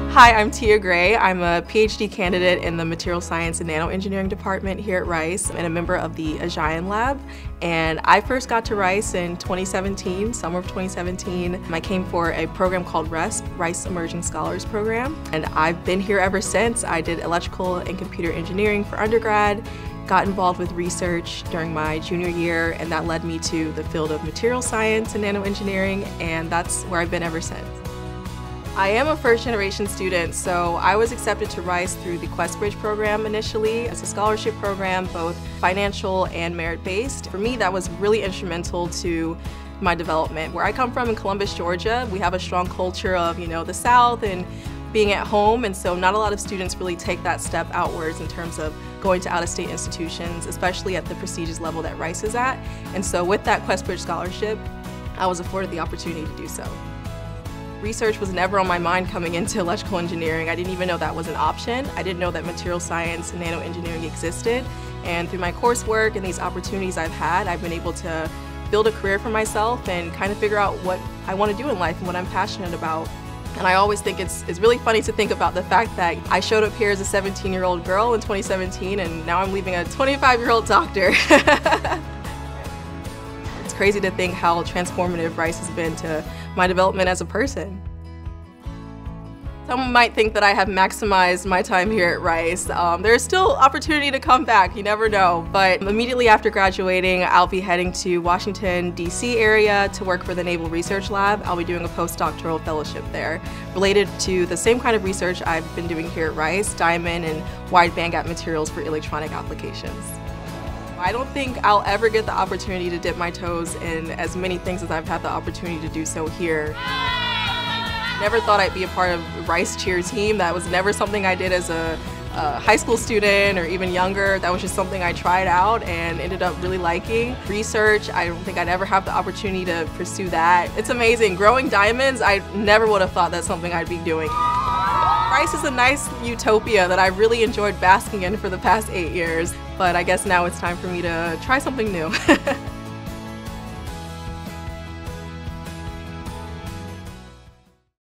Hi, I'm Tia Gray. I'm a PhD candidate in the Material Science and Nano Engineering department here at Rice and a member of the Naval Lab. And I first got to Rice in 2017, summer of 2017. I came for a program called RESP, Rice Emerging Scholars Program. And I've been here ever since. I did electrical and computer engineering for undergrad, got involved with research during my junior year, and that led me to the field of material science and nano engineering, and that's where I've been ever since. I am a first-generation student, so I was accepted to Rice through the QuestBridge program initially as a scholarship program, both financial and merit-based. For me, that was really instrumental to my development. Where I come from in Columbus, Georgia, we have a strong culture of, the South and being at home, and so not a lot of students really take that step outwards in terms of going to out-of-state institutions, especially at the prestigious level that Rice is at. And so with that QuestBridge scholarship, I was afforded the opportunity to do so. Research was never on my mind coming into electrical engineering. I didn't even know that was an option. I didn't know that material science and nano engineering existed. And through my coursework and these opportunities I've had, I've been able to build a career for myself and kind of figure out what I want to do in life and what I'm passionate about. And I always think it's really funny to think about the fact that I showed up here as a 17-year-old girl in 2017 and now I'm leaving a 25-year-old doctor. It's crazy to think how transformative Rice has been to my development as a person. Some might think that I have maximized my time here at Rice. There's still opportunity to come back, you never know. But immediately after graduating, I'll be heading to Washington, D.C. area to work for the Naval Research Lab. I'll be doing a postdoctoral fellowship there, related to the same kind of research I've been doing here at Rice, diamond and wide bandgap materials for electronic applications. I don't think I'll ever get the opportunity to dip my toes in as many things as I've had the opportunity to do so here. Never thought I'd be a part of Rice cheer team. That was never something I did as a high school student or even younger. That was just something I tried out and ended up really liking. Research, I don't think I'd ever have the opportunity to pursue that. It's amazing. Growing diamonds, I never would have thought that's something I'd be doing. Rice is a nice utopia that I really enjoyed basking in for the past 8 years, but I guess now it's time for me to try something new.